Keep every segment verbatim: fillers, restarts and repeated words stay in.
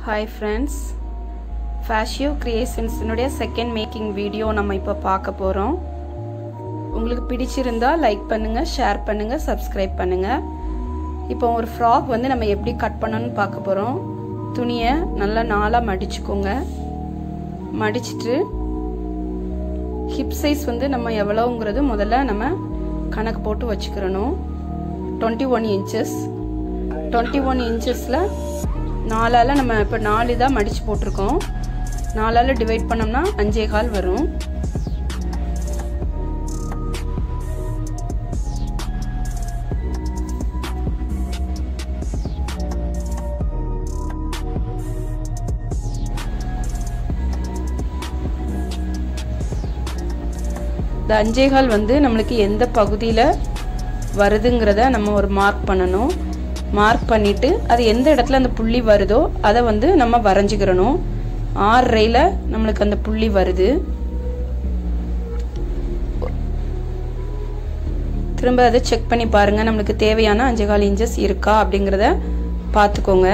Hi friends, Fascio Creations னுடைய second making video நம்ம இப்ப பார்க்க போறோம். உங்களுக்கு பிடிச்சிருந்தா லைக் பண்ணுங்க, ஷேர் பண்ணுங்க, சப்ஸ்கிரைப் பண்ணுங்க. இப்போ ஒரு ஃப்ராக் வந்து நம்ம எப்படி கட் பண்ணனும்னு பார்க்க போறோம். துணியை நல்லா நாலா மடிச்சுக்கோங்க. மடிச்சிட்டு ஹிப் சைஸ் வந்து நம்ம எவ்வளவுங்கிறது முதல்ல நம்ம கணக்கு போட்டு வச்சுக்கறணும். twenty-one inches twenty-one inchesல நாலால நம்ம இப்ப நாலு இதா மடிச்சு போட்டுருக்கோம். நாலால டிவைட் பண்ணோம்னா அஞ்சே கால் வரும். இந்த அஞ்சே கால் வந்து நம்மளுக்கு எந்த பகுதியில வருதுங்கறத நம்ம ஒரு மார்க் பண்ணனும். மார்க் பண்ணிட்டு அது எந்த இடத்துல அந்த புள்ளி வருதோ அத வந்து நம்ம வரைஞ்சிக்கறணும். ஆறரைல நமக்கு அந்த புள்ளி வருது. திரும்ப அதை செக் பண்ணி பாருங்க. நமக்கு தேவையான அஞ்சே கால் இன்ச்சஸ் இருக்கா அப்படிங்கறத பாத்துக்கோங்க.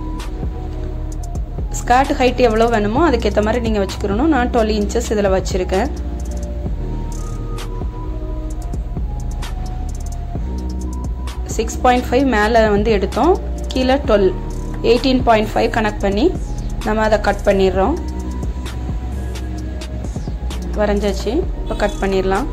ஸ்கர்ட் ஹைட் எவ்வளவு வேணுமோ அதுக்கு ஏத்த மாதிரி நீங்க வச்சுக்கறணும். நான் twelve inches இதல வச்சிருக்கேன். six point five மேல வந்து எடுத்தோம். கீழ twelve eighteen point five connect பண்ணி நம்ம அத கட் பண்ணிரோம். வரைஞ்சாச்சு. இப்ப கட் பண்ணிரலாம்.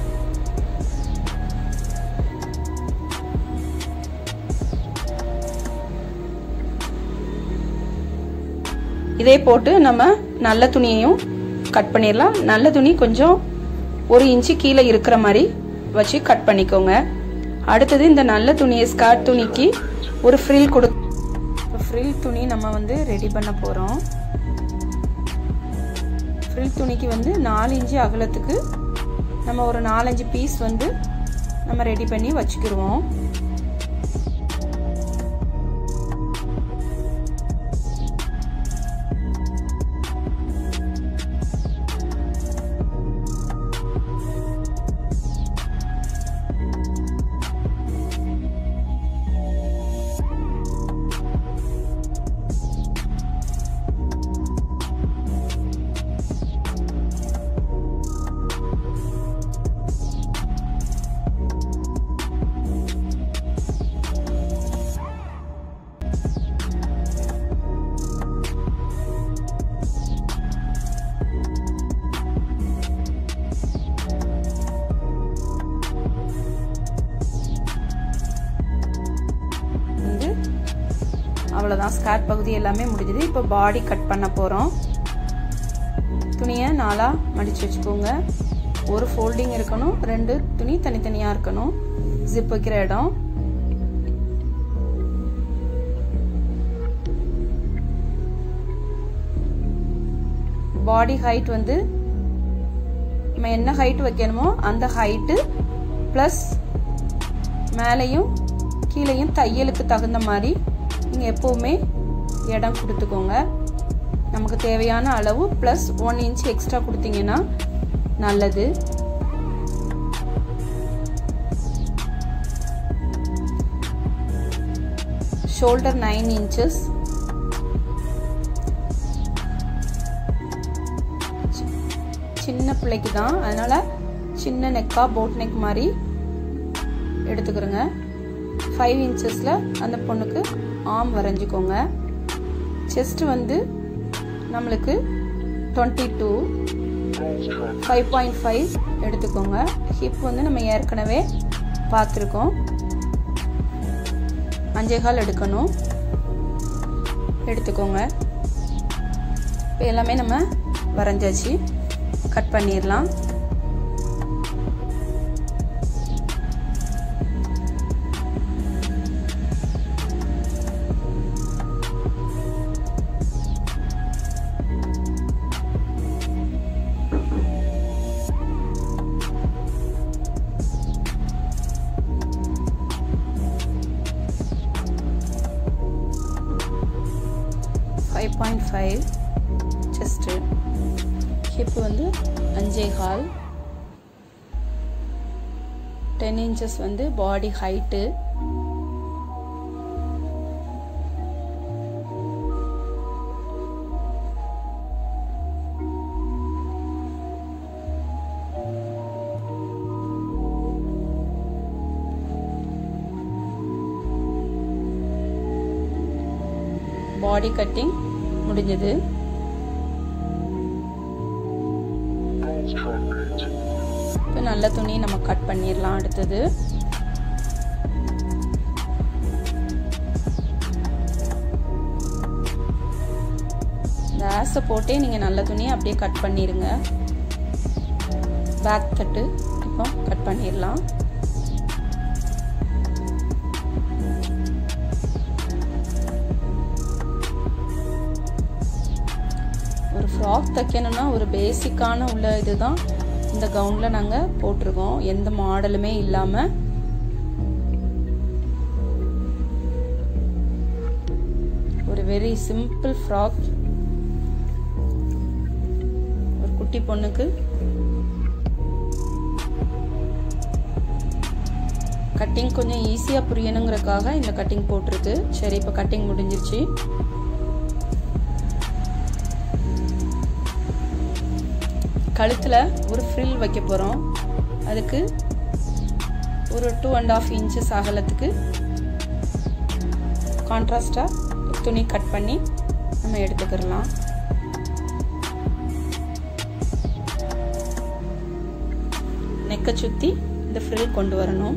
இதே போட்டு நம்ம நல்ல துணியையும் கட் பண்ணிரலாம். நல்ல துணி கொஞ்சம் ஒரு இன்ச் கீழ இருக்கிற மாதிரி வச்சு கட் பண்ணிக்கோங்க. அடுத்து இந்த நல்ல துணியை ஸ்கர்ட் துணிக்கு ஒரு ஃப்ரில் கொடு. ஃப்ரில் துணி நம்ம வந்து ரெடி பண்ண போறோம். ஃப்ரில் துணிக்கு வந்து நாலு இன்ச் அகலத்துக்கு நம்ம ஒரு நாலஞ்சு பீஸ் வந்து நம்ம ரெடி பண்ணி வச்சுக்கிடுவோம். அவ்வளவுதான். ஸ்கர்ட் பகுதி எல்லாமே முடிஞ்சது. இப்போ பாடி கட் பண்ண போறோம். துணியை நாலா மடிச்சு வச்சுக்கோங்க. ஒரு ஃபோல்டிங் இருக்கணும். ரெண்டு துணி தனித்தனியா இருக்கணும். ஜிப் வைக்கிற இடம். பாடி ஹைட் வந்து நம்ம என்ன ஹைட் வைக்கணுமோ அந்த ஹைட் பிளஸ் மேலையும் கீழையும் தையலுக்கு தகுந்த மாதிரி நீங்க எப்பவுமே இடம் கொடுத்துக்கோங்க. நமக்கு தேவையான அளவு பிளஸ் ஒன் இன்ச் எக்ஸ்ட்ரா கொடுத்தீங்கன்னா நல்லது. Shoulder nine inches. சின்ன பிள்ளைக்கு தான், அதனால சின்ன நெக்கா போட் நெக் மாதிரி எடுத்துக்கிறோங்க. ஃபைவ் இன்ச்சஸ்ல அந்த பொண்ணுக்கு ஆர்ம் வரைஞ்சிக்கோங்க. செஸ்ட் வந்து நம்மளுக்கு twenty-two five point five எடுத்துக்கோங்க. ஹிப் வந்து நம்ம ஏற்கனவே பார்த்துருக்கோம். அஞ்சே கால் எடுக்கணும். எடுத்துக்கோங்க. இப்போ எல்லாமே நம்ம வரைஞ்சாச்சு. கட் பண்ணிடலாம். five point five chest. Hip வந்து அஞ்சே கால். ten inches வந்து பாடி ஹைட். பாடி கட்டிங் முடிஞ்சது. இப்போ நல்ல துணி நம்ம கட் பண்ணிடலாம். அடுத்தது இந்த ஆஸை போட்டே நீங்கள் நல்ல துணியை அப்படியே கட் பண்ணிடுங்க. பேக் தட்டு இப்போ கட் பண்ணிடலாம். ஒரு ஃப்ராக் தைக்கணும்னா ஒரு பேசிக்கான உள்ள இதுதான் இந்த கவுன்ல நாங்க போட்டிருக்கோம். எந்த மாடலுமே இல்லாம ஒரு வெரி சிம்பிள் ஃப்ராக். ஒரு குட்டி பொண்ணுக்கு கட்டிங் கொஞ்சம் ஈஸியா புரியணுங்கிறதுக்காக இந்த கட்டிங் போட்டிருக்கு. சரி, இப்போ கட்டிங் முடிஞ்சிருச்சு. கழுத்துல ஒரு ஃப்ரில் வைக்க போறோம். அதுக்கு ஒரு டூ அண்ட் ஆஃப் இன்ச்சஸ் அகலத்துக்கு கான்ட்ராஸ்டா துணி கட் பண்ணி நம்ம எடுத்துக்கலாம். நெக்க சுத்தி இந்த ஃப்ரில் கொண்டு வரணும்.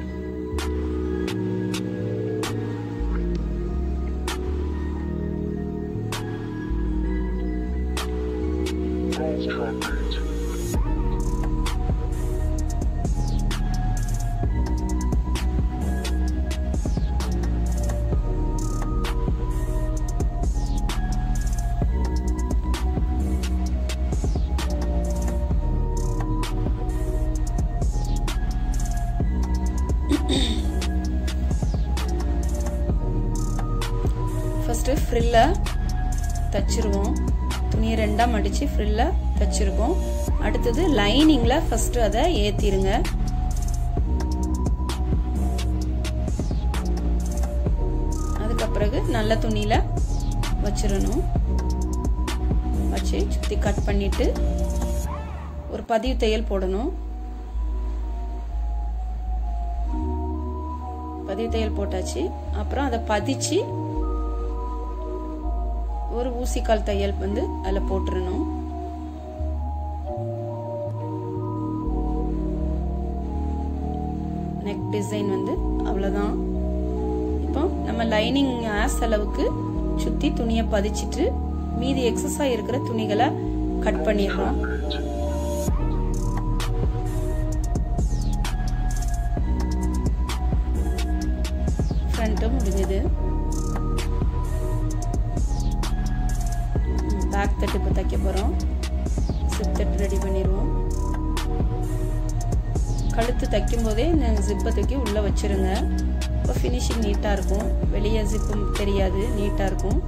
ஃபர்ஸ்ட் ஃப்ரில்ல தச்சிருவோம். துணியை ரெண்டா மடிச்சு ஃப்ரில்ல தச்சிருக்கோம். அடுத்தது லைனிங்ல ஃபர்ஸ்ட் அதை ஏத்திருங்க. அதுக்கு பிறகு நல்ல துணியில வச்சிரணும். வச்சு சுத்தி கட் பண்ணிட்டு ஒரு பதிவு தையல் போடணும். பதிவு தையல் போட்டாச்சு. அப்புறம் அதை பதிச்சு ஒரு ஊசிக்கால் தையல் வந்து அதில் போட்டுறணும். நெக் டிசைன் வந்து அவ்வளவுதான். இப்போ நம்ம லைனிங் ஆஸ் அளவுக்கு சுத்தி துணியை பதிச்சிட்டு மீதி எக்ஸஸா இருக்கிற துணிகளை கட் பண்ணிடுறோம். ஃப்ரண்ட் முடிஞ்சது. பேக் தட்டு இப்போ தைக்க போறோம். ஜிப் தட்டு ரெடி பண்ணிடுவோம். கழுத்து தைக்கும் போதே இந்த ஜிப்பை தூக்கி உள்ள வச்சிருங்க. இப்போ ஃபினிஷிங் நீட்டா இருக்கும். வெளியே ஜிப்பும் தெரியாது, நீட்டா இருக்கும்.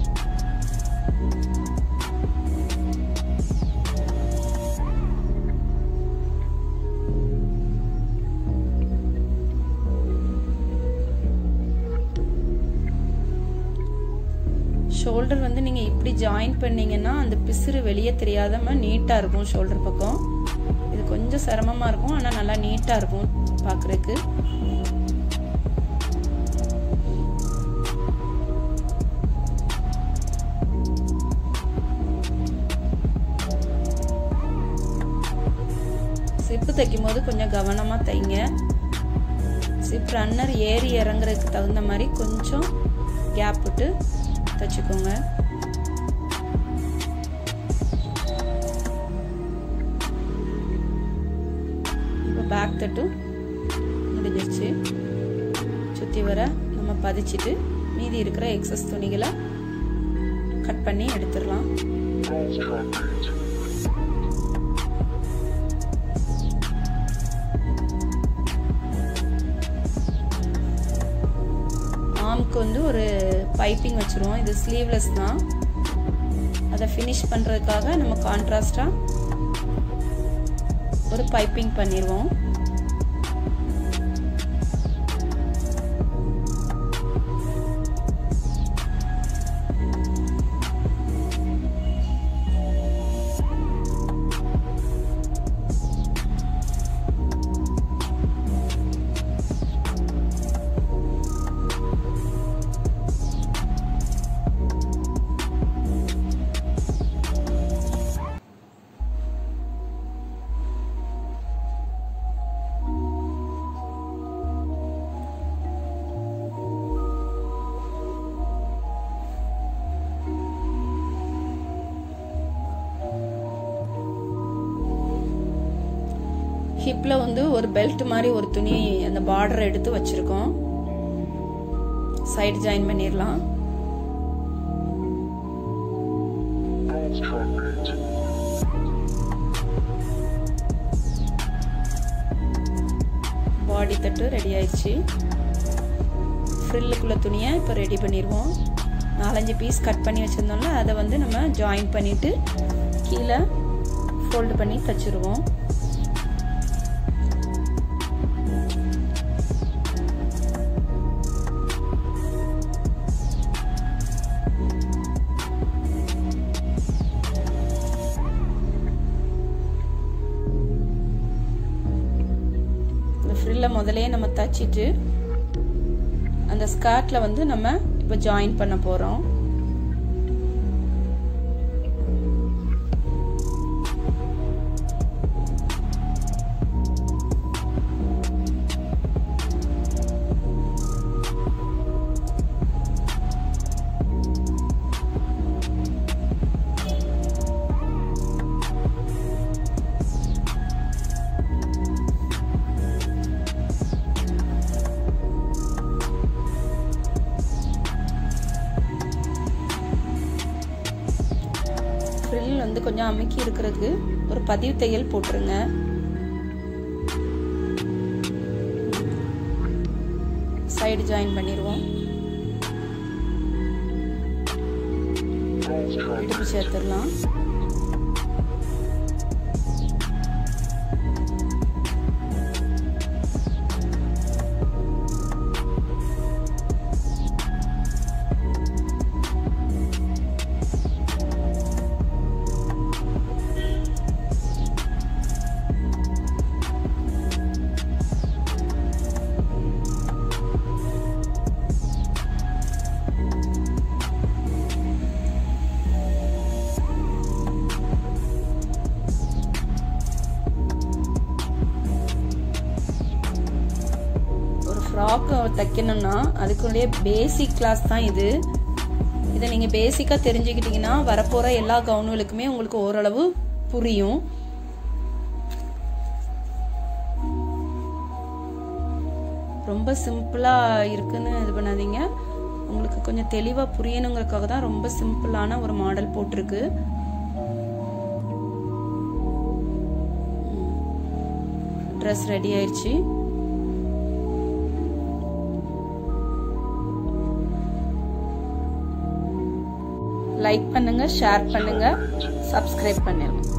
ஷோல்டர் வந்து நீங்க இப்படி ஜாயின் பண்ணீங்கன்னா அந்த பிசுறு வெளியே தெரியாதம நீட்டா இருக்கும். ஷோல்டர் பக்கம் இது கொஞ்சம் சிரமமா இருக்கும், ஆனா நல்லா நீட்டா இருக்கும் பாக்குறதுக்கு. சிப்பு தைக்கும் போது கொஞ்சம் கவனமா தைங்க. சிப் ரன்னர் ஏறி இறங்குறதுக்கு தகுந்த மாதிரி கொஞ்சம் கேப் விட்டு தச்சுக்கோங்க. இப்போ பேக் தட்டு முடிஞ்சிருச்சு. சுத்தி வர நம்ம பதிச்சிட்டு மீதி இருக்கிற எக்ஸஸ் துணிகளை கட் பண்ணி எடுத்துடலாம். ஆம்க்கு வந்து ஒரு பைப்பிங் வச்சிருவோம். இது ஸ்லீவ்லெஸ் தான். அதை ஃபினிஷ் பண்றதுக்காக நம்ம கான்ட்ராஸ்டா ஒரு பைப்பிங் பண்ணிடுவோம். ஹிப்ல வந்து ஒரு பெல்ட் மாதிரி ஒரு துணி அந்த பார்டர் எடுத்து வச்சிருக்கோம். சைடு ஜாயின் பண்ணிரலாம். பாடி தட்டு ரெடி ஆயிடுச்சு. ஃப்ரில்லுக்குள்ள துணியை இப்போ ரெடி பண்ணிடுவோம். நாலஞ்சு பீஸ் கட் பண்ணி வச்சிருந்தோம்ல அதை வந்து நம்ம ஜாயின் பண்ணிட்டு கீழே ஃபோல்டு பண்ணி தச்சிருவோம். ஃப்ரில்ல முதலே நம்ம தச்சிட்டு அந்த ஸ்கர்ட்ல வந்து நம்ம இப்போ ஜாயின் பண்ண போறோம். ஃப்ரில் வந்து கொஞ்சம் அமுக்கி இருக்கிறதுக்கு ஒரு பதிவு தையல் போட்டுருங்க. சைடு ஜாயின் பண்ணிடுவோம். இடுப்பு சேர்த்துடலாம். ஃப்ராக் தைக்கணும்னா அதுக்குள்ளே பேசிக் கிளாஸ் தான் இது. இதை நீங்கள் பேசிக்காக தெரிஞ்சுக்கிட்டீங்கன்னா வரப்போகிற எல்லா கவுனுகளுக்குமே உங்களுக்கு ஓரளவு புரியும். ரொம்ப சிம்பிளாக இருக்குன்னு இது பண்ணாதீங்க. உங்களுக்கு கொஞ்சம் தெளிவாக புரியணுங்கிறதுக்காக தான் ரொம்ப சிம்பிளான ஒரு மாடல் போட்டிருக்கு. ட்ரெஸ் ரெடி ஆயிடுச்சு. லைக் பண்ணுங்க, ஷேர் பண்ணுங்க, சப்ஸ்கிரைப் பண்ணுங்க.